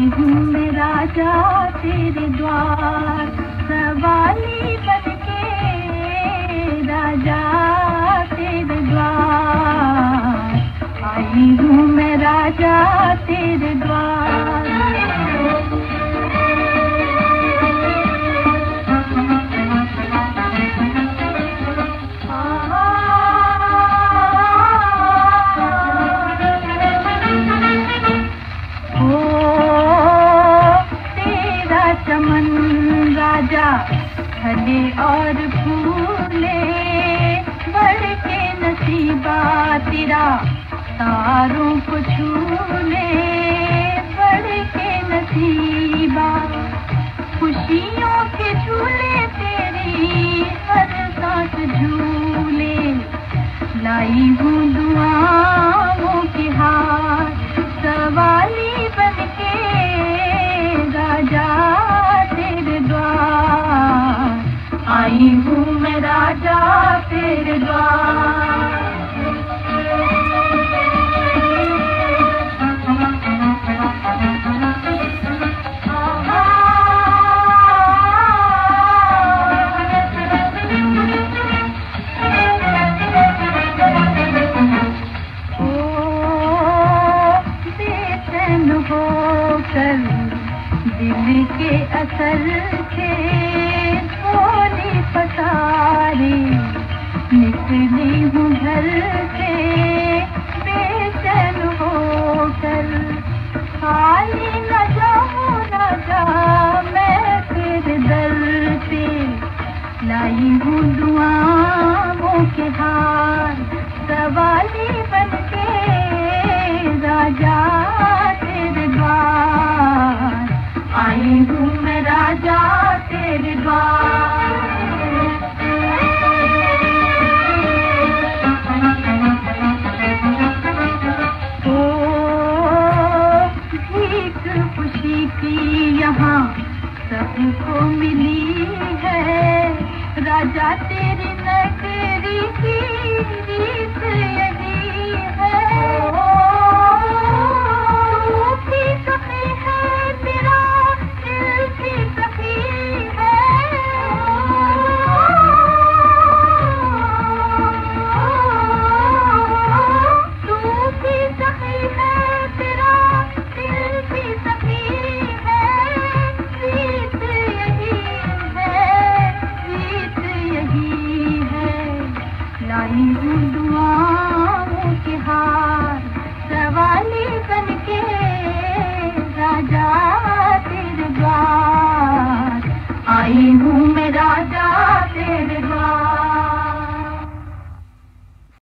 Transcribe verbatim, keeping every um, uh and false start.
हूँ मैं राजा तेरे द्वार, सवाली बनके राजा तेरे द्वार, आई हूँ मैं राजा तेरे द्वार। चमन राजा फले और फूले, बढ़ के नसीबा तेरा तारों को छूले, बढ़ के नसीबा खुशियों के झूले तेरी हर सांस झूले, लाई हूँ दुआओं के हार, सवाली बनके राजा तेरे द्वार, आई हूँ मैं राजा तेरे द्वार। दिल के असर से थोड़ी पसारी, निकली हूँ घर से बेचैन होकर, खाली न जाऊँ राजा मैं तेरे दर पे, लाई हूँ दुआओं के हार, सवाली बनके राजा तेरे द्वार, आई हूँ मैं राजा तेरे द्वार। ओ भीख खुशी की यहाँ सबको मिली है, राजा तेरी नगरी की रीत